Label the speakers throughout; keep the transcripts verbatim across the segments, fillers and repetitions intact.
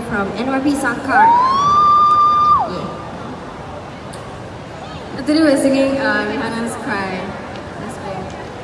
Speaker 1: from N Y P Sankar. Yeah. Today we're singing uh, Rihanna's Cry. Let's go.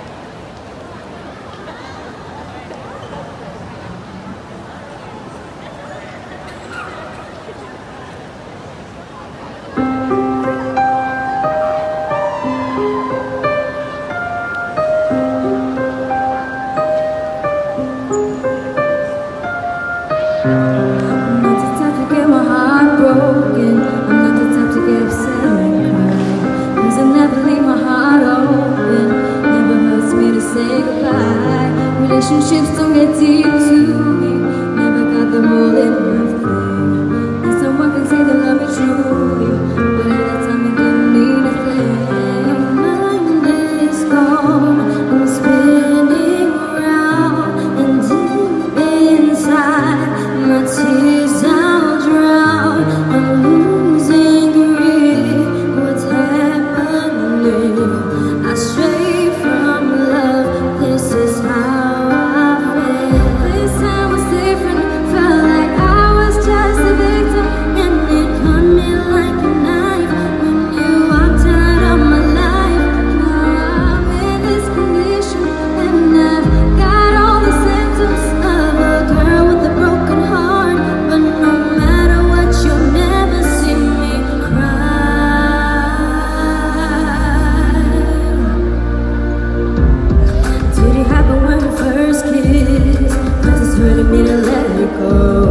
Speaker 2: Relationships don't get deep to me. Never got them all in nothing. And someone can say they love me truly, but at that time it didn't mean nothing. My mind is gone, I'm spinning around, and deep inside, my tears I'll drown. I'm losing grip, what's happening? I stray from love, this is how. Hurting me to let it go.